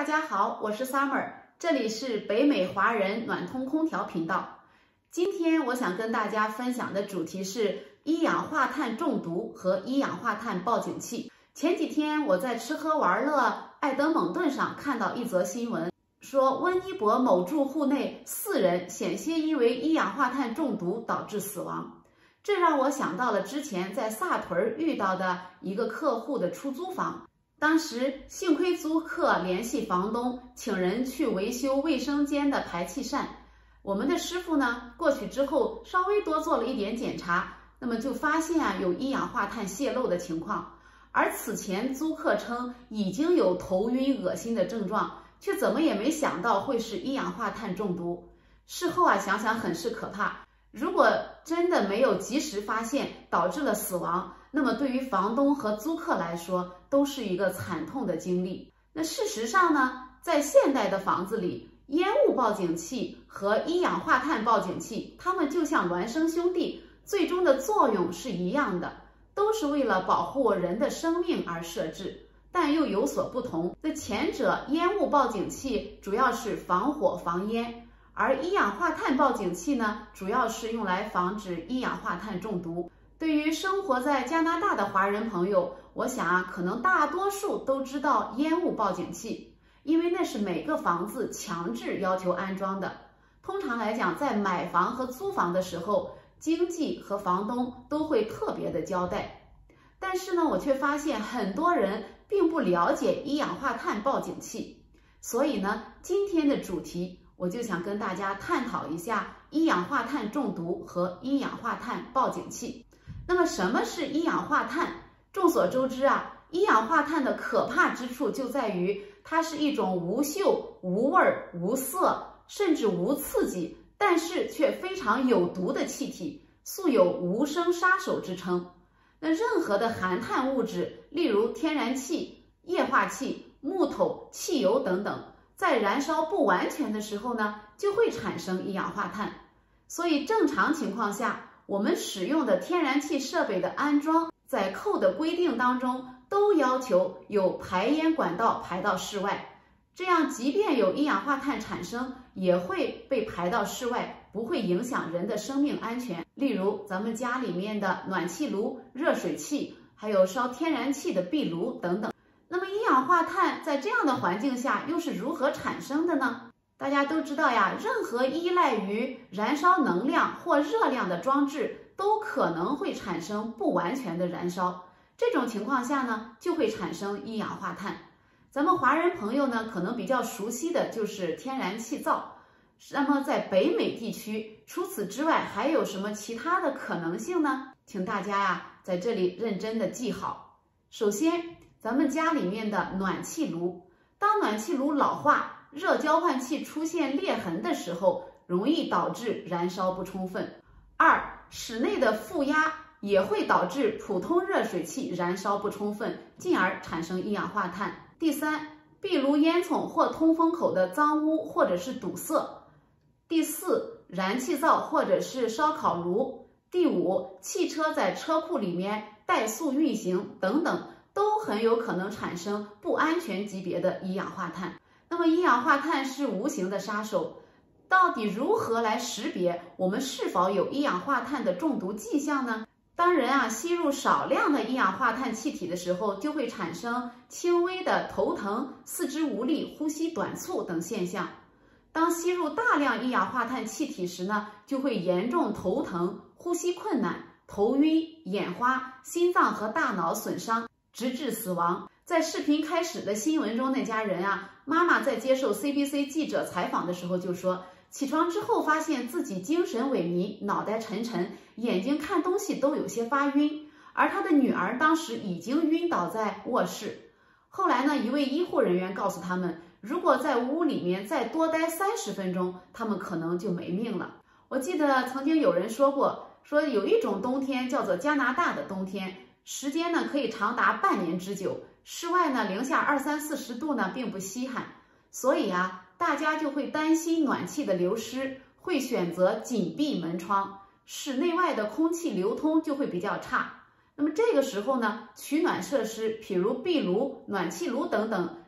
大家好，我是 Summer， 这里是北美华人暖通空调频道。今天我想跟大家分享的主题是一氧化碳中毒和一氧化碳报警器。前几天我在吃喝玩乐爱登蒙顿上看到一则新闻，说温尼伯某住户内4人险些因为一氧化碳中毒导致死亡。这让我想到了之前在萨屯遇到的一个客户的出租房。当时幸亏租客联系房东，请人去维修卫生间的排气扇。我们的师傅呢过去之后稍微多做了一点检查，那么就发现有一氧化碳泄漏的情况。而此前租客称已经有头晕恶心的症状，却怎么也没想到会是一氧化碳中毒。事后想想很是可怕。如果真的没有及时发现，导致了死亡，那么对于房东和租客来说都是一个惨痛的经历。那事实上呢，在现代的房子里，烟雾报警器和一氧化碳报警器，它们就像孪生兄弟，最终的作用是一样的，都是为了保护人的生命而设置，但又有所不同。那前者烟雾报警器主要是防火防烟，而一氧化碳报警器呢，主要是用来防止一氧化碳中毒。对于生活在加拿大的华人朋友，我想可能大多数都知道烟雾报警器，因为那是每个房子强制要求安装的。通常来讲，在买房和租房的时候，经纪和房东都会特别的交代。但是呢，我却发现很多人并不了解一氧化碳报警器，所以呢，今天的主题我就想跟大家探讨一下一氧化碳中毒和一氧化碳报警器。那么什么是一氧化碳？众所周知一氧化碳的可怕之处就在于它是一种无嗅、无味、无色，甚至无刺激，但是却非常有毒的气体，素有无声杀手之称。那任何的含碳物质，例如天然气、液化气、木头、汽油等等，在燃烧不完全的时候呢，就会产生一氧化碳。所以正常情况下，我们使用的天然气设备的安装，在扣的规定当中都要求有排烟管道排到室外，这样即便有一氧化碳产生，也会被排到室外，不会影响人的生命安全。例如咱们家里面的暖气炉、热水器，还有烧天然气的壁炉等等。那么一氧化碳在这样的环境下又是如何产生的呢？大家都知道任何依赖于燃烧能量或热量的装置都可能会产生不完全的燃烧，这种情况下呢，就会产生一氧化碳。咱们华人朋友呢，可能比较熟悉的就是天然气灶。那么在北美地区，除此之外还有什么其他的可能性呢？请大家在这里认真的记好。首先，咱们家里面的暖气炉，当暖气炉老化，热交换器出现裂痕的时候，容易导致燃烧不充分。2，室内的负压也会导致普通热水器燃烧不充分，进而产生一氧化碳。第3，壁炉烟囱或通风口的脏污或者是堵塞。第4，燃气灶或者是烧烤炉。第5，汽车在车库里面怠速运行等等，都很有可能产生不安全级别的一氧化碳。那么一氧化碳是无形的杀手，到底如何来识别我们是否有一氧化碳的中毒迹象呢？当人吸入少量的一氧化碳气体的时候，就会产生轻微的头疼、四肢无力、呼吸短促等现象。当吸入大量一氧化碳气体时呢，就会严重头疼、呼吸困难、头晕、眼花、心脏和大脑损伤，直至死亡。在视频开始的新闻中，那家人妈妈在接受 CBC 记者采访的时候就说，起床之后发现自己精神萎靡，脑袋沉沉，眼睛看东西都有些发晕，而她的女儿当时已经晕倒在卧室。后来呢，一位医护人员告诉他们，如果在屋里面再多待30分钟，他们可能就没命了。我记得曾经有人说过，说有一种冬天叫做加拿大的冬天，时间呢可以长达半年之久，室外呢零下20、30度呢并不稀罕，所以大家就会担心暖气的流失，会选择紧闭门窗，室内外的空气流通就会比较差。那么这个时候呢，取暖设施，譬如壁炉、暖气炉等等，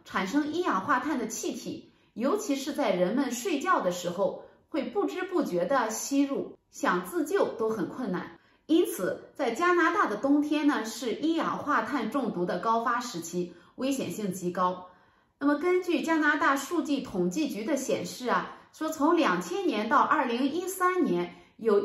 产生一氧化碳的气体，尤其是在人们睡觉的时候，会不知不觉地吸入，想自救都很困难。因此，在加拿大的冬天呢，是一氧化碳中毒的高发时期，危险性极高。那么，根据加拿大数据统计局的显示啊，说从2000年到2013年，有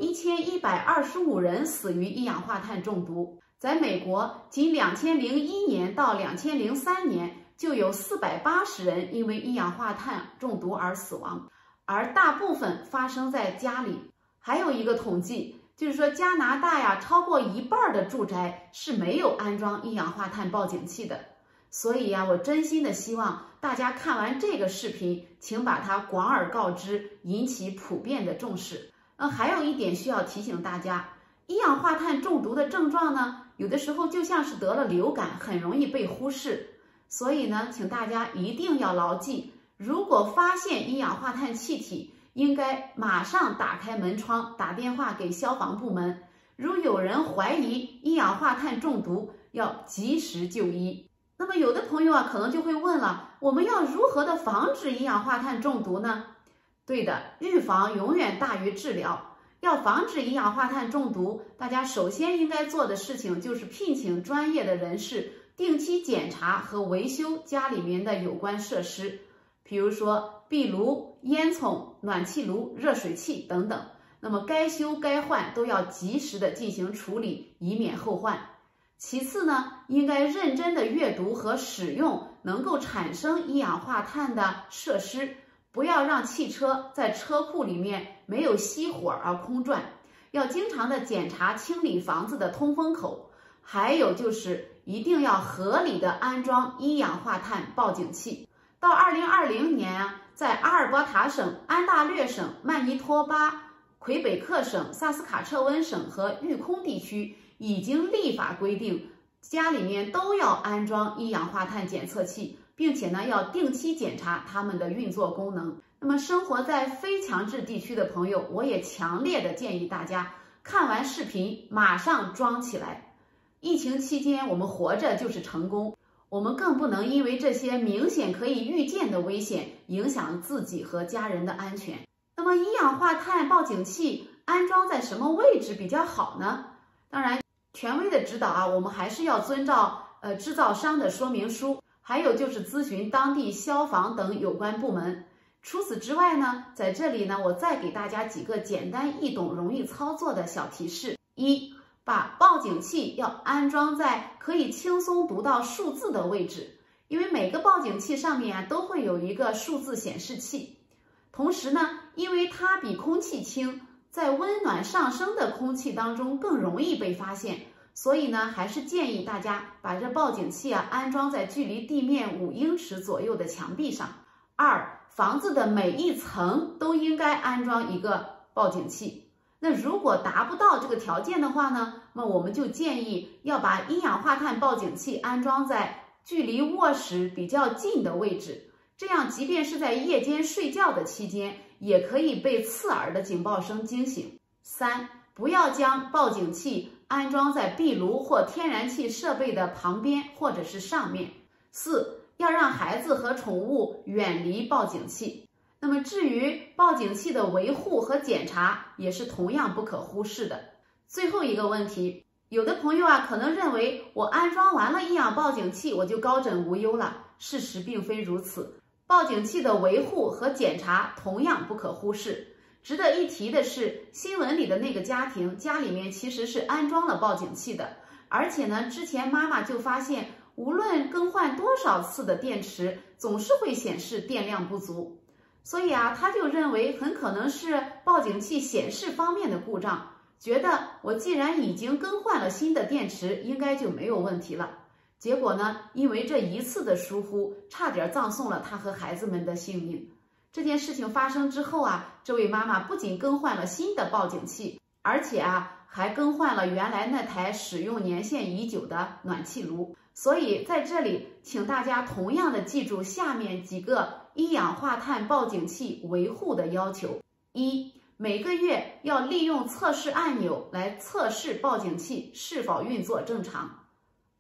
1125人死于一氧化碳中毒。在美国，仅2001年到2003年就有480人因为一氧化碳中毒而死亡，而大部分发生在家里。还有一个统计，就是说加拿大呀，超过一半的住宅是没有安装一氧化碳报警器的。所以呀，我真心的希望大家看完这个视频，请把它广而告之，引起普遍的重视。还有一点需要提醒大家，一氧化碳中毒的症状呢，有的时候就像是得了流感，很容易被忽视。所以呢，请大家一定要牢记，如果发现一氧化碳气体，应该马上打开门窗，打电话给消防部门。如有人怀疑一氧化碳中毒，要及时就医。那么有的朋友啊，可能就会问了，我们要如何的防止一氧化碳中毒呢？对的，预防永远大于治疗。要防止一氧化碳中毒，大家首先应该做的事情就是聘请专业的人士，定期检查和维修家里面的有关设施，比如说壁炉、烟囱、暖气炉、热水器等等。那么该修该换都要及时的进行处理，以免后患。其次呢，应该认真的阅读和使用能够产生一氧化碳的设施，不要让汽车在车库里面没有熄火而空转。要经常的检查清理房子的通风口，还有就是一定要合理的安装一氧化碳报警器。到2020年啊，在阿尔伯塔省、安大略省、曼尼托巴、魁北克省、萨斯卡彻温省和育空地区已经立法规定，家里面都要安装一氧化碳检测器，并且呢要定期检查它们的运作功能。那么生活在非强制地区的朋友，我也强烈的建议大家看完视频马上装起来。疫情期间我们活着就是成功，我们更不能因为这些明显可以预见的危险影响自己和家人的安全。那么一氧化碳报警器安装在什么位置比较好呢？当然，权威的指导啊，我们还是要遵照制造商的说明书，还有就是咨询当地消防等有关部门。除此之外呢，在这里呢，我再给大家几个简单易懂、容易操作的小提示。一，把报警器要安装在可以轻松读到数字的位置，因为每个报警器上面啊都会有一个数字显示器。同时呢，因为它比空气轻，在温暖上升的空气当中更容易被发现，所以呢，还是建议大家把这报警器啊安装在距离地面5英尺左右的墙壁上。二，房子的每一层都应该安装一个报警器。那如果达不到这个条件的话呢，那我们就建议要把一氧化碳报警器安装在距离卧室比较近的位置，这样即便是在夜间睡觉的期间，也可以被刺耳的警报声惊醒。三，不要将报警器安装在壁炉或天然气设备的旁边或者是上面。四，要让孩子和宠物远离报警器。那么至于报警器的维护和检查，也是同样不可忽视的。最后一个问题，有的朋友啊可能认为我安装完了一氧报警器我就高枕无忧了，事实并非如此。报警器的维护和检查同样不可忽视。值得一提的是，新闻里的那个家庭家里面其实是安装了报警器的，而且呢，之前妈妈就发现，无论更换多少次的电池，总是会显示电量不足。所以啊，他就认为很可能是报警器显示方面的故障，觉得我既然已经更换了新的电池，应该就没有问题了。结果呢，因为这一次的疏忽，差点葬送了他和孩子们的性命。这件事情发生之后啊，这位妈妈不仅更换了新的报警器，而且啊，还更换了原来那台使用年限已久的暖气炉。所以在这里，请大家同样的记住下面几个一氧化碳报警器维护的要求：一，每个月要利用测试按钮来测试报警器是否运作正常；二，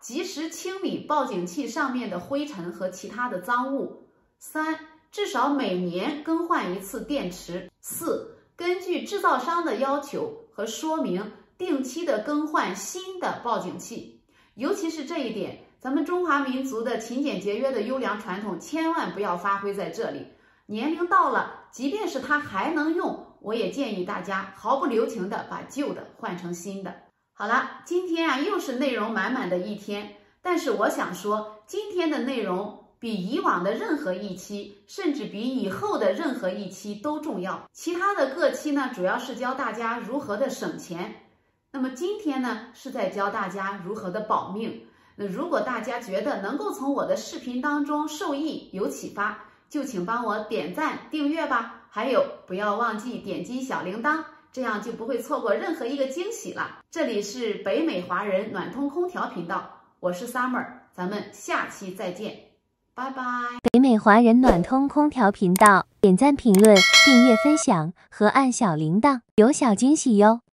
及时清理报警器上面的灰尘和其他的脏物。3、至少每年更换一次电池。4、根据制造商的要求和说明，定期的更换新的报警器。尤其是这一点，咱们中华民族的勤俭节约的优良传统千万不要发挥在这里。年龄到了，即便是它还能用，我也建议大家毫不留情的把旧的换成新的。好了，今天又是内容满满的一天，但是我想说，今天的内容比以往的任何一期，甚至比以后的任何一期都重要。其他的各期呢，主要是教大家如何的省钱，那么今天呢，是在教大家如何的保命。那如果大家觉得能够从我的视频当中受益有启发，就请帮我点赞订阅吧，还有不要忘记点击小铃铛，这样就不会错过任何一个惊喜了。这里是北美华人暖通空调频道，我是 Summer， 咱们下期再见，拜拜。 北美华人暖通空调频道，点赞、评论、订阅、分享和按小铃铛，有小惊喜哟。